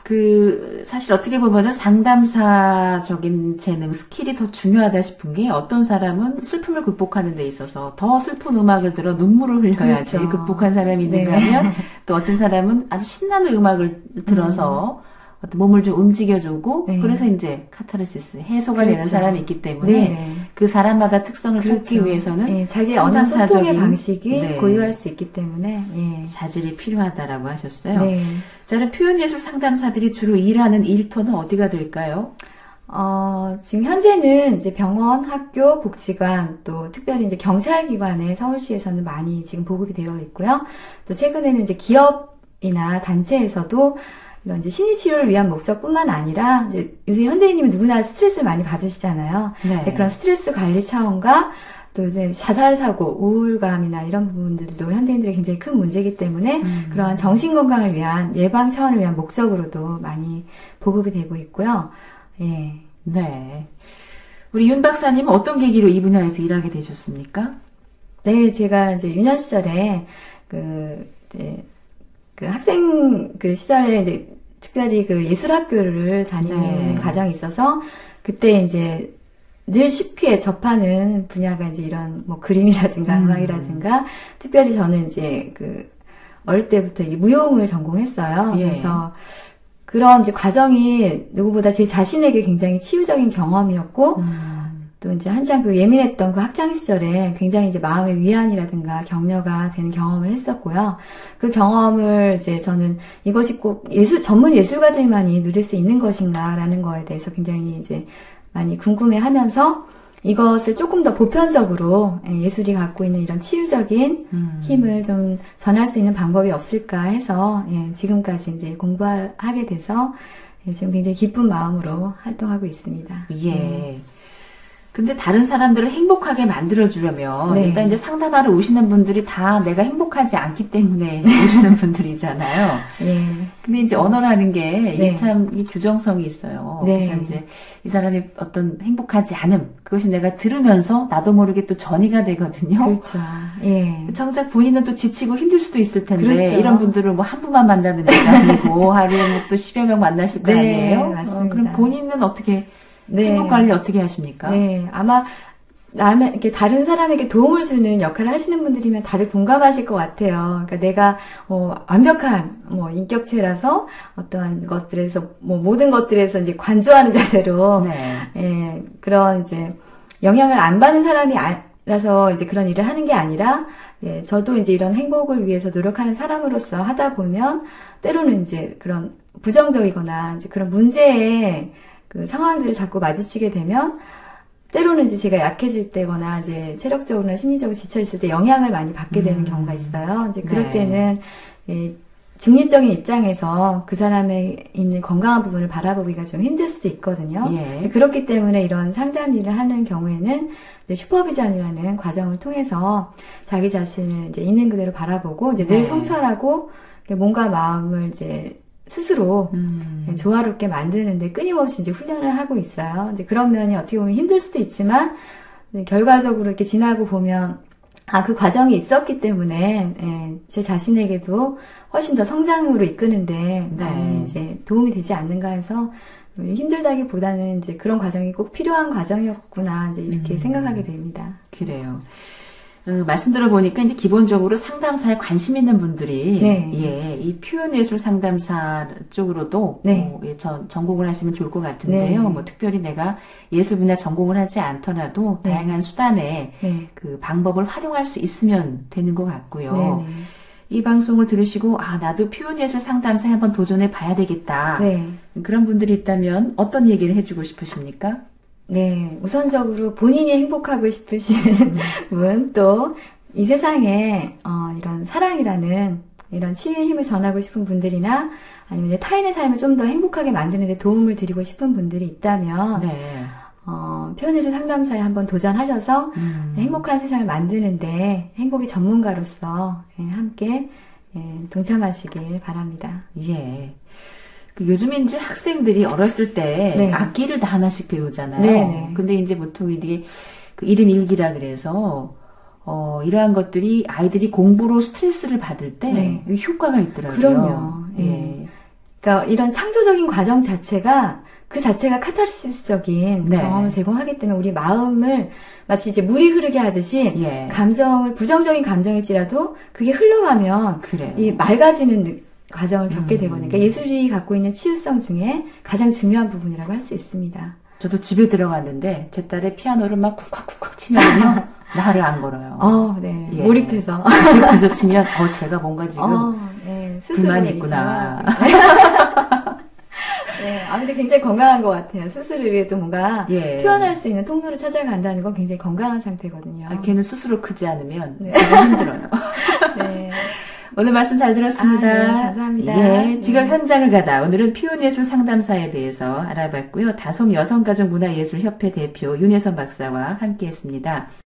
사실 어떻게 보면은 상담사적인 재능, 스킬이 더 중요하다 싶은 게 어떤 사람은 슬픔을 극복하는 데 있어서 더 슬픈 음악을 들어 눈물을 흘려야지 그렇죠. 극복한 사람이 있는가 네. 하면 또 어떤 사람은 아주 신나는 음악을 들어서 어떤 몸을 좀 움직여주고 네. 그래서 이제 카타르시스, 해소가 그렇죠. 되는 사람이 있기 때문에 네네. 그 사람마다 특성을 찾기 그렇죠. 위해서는 예, 자기의 어느 소통의 방식이 네. 고유할 수 있기 때문에 예. 자질이 필요하다라고 하셨어요. 네. 자, 그럼 표현예술 상담사들이 주로 일하는 일터는 어디가 될까요? 지금 현재는 이제 병원, 학교, 복지관, 또 특별히 이제 경찰기관에 서울시에서는 많이 지금 보급이 되어 있고요. 또 최근에는 이제 기업이나 단체에서도 이런 이제 심리치료를 위한 목적뿐만 아니라 이제 요새 현대인이면 누구나 스트레스를 많이 받으시잖아요. 네. 그런 스트레스 관리 차원과 또 이제 자살 사고, 우울감이나 이런 부분들도 현대인들의 굉장히 큰 문제이기 때문에 그러한 정신 건강을 위한 예방 차원을 위한 목적으로도 많이 보급이 되고 있고요. 예. 네. 우리 윤 박사님은 어떤 계기로 이 분야에서 일하게 되셨습니까? 네, 제가 이제 유년 시절에 학생 시절에 이제 특별히 예술학교를 다니는 네. 과정이 있어서 그때 이제 늘 쉽게 접하는 분야가 이제 이런 뭐 그림이라든가 음악이라든가 특별히 저는 이제 어릴 때부터 이 무용을 전공했어요. 예. 그래서 그런 이제 과정이 누구보다 제 자신에게 굉장히 치유적인 경험이었고 또 이제 한창 예민했던 학창 시절에 굉장히 이제 마음의 위안이라든가 격려가 되는 경험을 했었고요. 그 경험을 이제 저는 이것이 꼭 전문 예술가들만이 누릴 수 있는 것인가라는 거에 대해서 굉장히 이제 많이 궁금해하면서 이것을 조금 더 보편적으로 예술이 갖고 있는 이런 치유적인 힘을 좀 전할 수 있는 방법이 없을까 해서 지금까지 이제 공부하게 돼서 지금 굉장히 기쁜 마음으로 활동하고 있습니다. 예. 근데 다른 사람들을 행복하게 만들어주려면 네. 일단 이제 상담하러 오시는 분들이 다 내가 행복하지 않기 때문에 오시는 분들이잖아요. 예. 근데 이제 언어라는 게 이게 네. 참 이 규정성이 있어요. 네. 그래서 이제 이 사람이 어떤 행복하지 않음 그것이 내가 들으면서 나도 모르게 또 전이가 되거든요. 그렇죠. 예. 정작 본인은 또 지치고 힘들 수도 있을 텐데 그렇죠. 이런 분들은 뭐 한 분만 만나는 게 아니고 하루에 뭐 또 10여 명 만나실 거 네, 아니에요? 맞습니다. 그럼 본인은 어떻게 네. 행복 관리 어떻게 하십니까? 네, 아마 이렇게 다른 사람에게 도움을 주는 역할을 하시는 분들이면 다들 공감하실 것 같아요. 그러니까 내가 완벽한 인격체라서 어떠한 것들에서 모든 것들에서 이제 관조하는 자세로 네. 예, 그런 이제 영향을 안 받는 사람이라서 이제 그런 일을 하는 게 아니라 예, 저도 이제 이런 행복을 위해서 노력하는 사람으로서 하다 보면 때로는 이제 그런 부정적이거나 이제 그런 문제에 상황들을 자꾸 마주치게 되면 때로는 이제 제가 약해질 때거나 이제 체력적으로나 심리적으로 지쳐있을 때 영향을 많이 받게 되는 경우가 있어요. 이제 그럴 네. 때는 중립적인 입장에서 그 사람의 있는 건강한 부분을 바라보기가 좀 힘들 수도 있거든요. 예. 그렇기 때문에 이런 상담 일을 하는 경우에는 이제 슈퍼비전이라는 과정을 통해서 자기 자신을 이제 있는 그대로 바라보고 이제 늘 네. 성찰하고 몸과 마음을 이제 스스로 조화롭게 만드는데 끊임없이 이제 훈련을 하고 있어요. 이제 그런 면이 어떻게 보면 힘들 수도 있지만 결과적으로 이렇게 지나고 보면 그 과정이 있었기 때문에 제 자신에게도 훨씬 더 성장으로 이끄는데 많이 이제 도움이 되지 않는가 해서 힘들다기보다는 이제 그런 과정이 꼭 필요한 과정이었구나 이제 이렇게 생각하게 됩니다. 그래요. 말씀 들어보니까 이제 기본적으로 상담사에 관심 있는 분들이 네. 예, 이 표현예술 상담사 쪽으로도 네. 전공을 하시면 좋을 것 같은데요. 네. 뭐 특별히 내가 예술 분야 전공을 하지 않더라도 네. 다양한 수단에 네. 그 방법을 활용할 수 있으면 되는 것 같고요. 네. 이 방송을 들으시고 나도 표현예술 상담사에 한번 도전해 봐야 되겠다. 네. 그런 분들이 있다면 어떤 얘기를 해주고 싶으십니까? 네, 우선적으로 본인이 행복하고 싶으신 분, 또 이 세상에 이런 사랑이라는 이런 치유의 힘을 전하고 싶은 분들이나 아니면 이제 타인의 삶을 좀 더 행복하게 만드는 데 도움을 드리고 싶은 분들이 있다면 네. 표현예술 상담사에 한번 도전하셔서 행복한 세상을 만드는데 행복의 전문가로서 함께 동참하시길 바랍니다. 예. 요즘 이제 학생들이 어렸을 때 네. 악기를 다 하나씩 배우잖아요. 네네. 근데 이제 보통 이게 일인 일기라 그래서 이러한 것들이 아이들이 공부로 스트레스를 받을 때 네. 효과가 있더라고요. 그럼요. 예. 그러니까 이런 창조적인 과정 자체가 그 자체가 카타르시스적인 네. 경험을 제공하기 때문에 우리 마음을 마치 이제 물이 흐르게 하듯이 예. 부정적인 감정일지라도 그게 흘러가면 그래요. 이 맑아지는 과정을 겪게 되거든요. 그러니까 예술이 갖고 있는 치유성 중에 가장 중요한 부분이라고 할 수 있습니다. 저도 집에 들어갔는데 제 딸의 피아노를 막 쿵쾅쿵쾅 치면요 나를 안 걸어요. 네. 예. 몰입해서. 몰입해서 치면 제가 뭔가 지금 네. 불만이 스스로를 있구나. 네. 근데 굉장히 건강한 것 같아요. 스스로를 또 뭔가 예. 표현할 수 있는 통로를 찾아간다는 건 굉장히 건강한 상태거든요. 걔는 스스로 크지 않으면 네. 제가 힘들어요. 네. 오늘 말씀 잘 들었습니다. 네, 감사합니다. 예, 직업 네. 현장을 가다. 오늘은 표현예술 상담사에 대해서 알아봤고요. 다솜 여성가족문화예술협회 대표 윤혜선 박사와 함께했습니다.